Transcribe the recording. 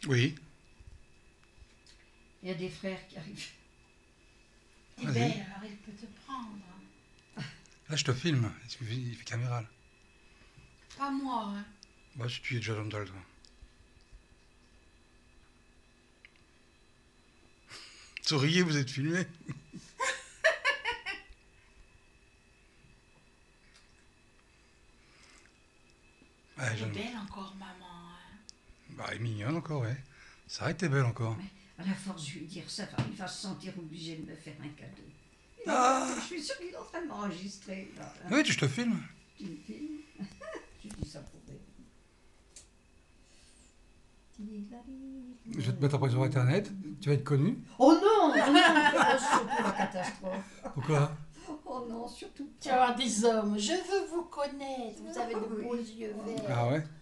Oui. Il y a des frères qui arrivent. T'es Vas-y. belle, alors il peut te prendre. Là, je te filme. Il fait caméra, là. Pas moi, hein. Bah, si tu es déjà dans le toi. Souriez, vous êtes filmé. Ouais, Elle est j'aime. belle encore, maman. Hein. Bah, elle est mignonne encore, ouais. C'est vrai que t'es belle encore. Mais à la force de lui dire ça, il va se sentir obligé de me faire un cadeau. Ah. Je suis sûre qu'il est en train de m'enregistrer. Là. Oui, je te filme. Tu me filmes. Je dis ça pour rire. Je vais te mettre après sur Internet. Tu vas être connu. Oh non, oh non, surtout la catastrophe. Pourquoi? Oh non, surtout Tu vas avoir des hommes. Je veux vous connaître. Vous avez de Oui. beaux yeux verts. Ah ouais.